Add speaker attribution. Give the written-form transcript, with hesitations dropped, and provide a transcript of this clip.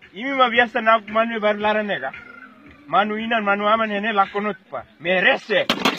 Speaker 1: Imi biasa nak manu berlarane ka. Manu inan manu aman hene lakonot pa. Merese.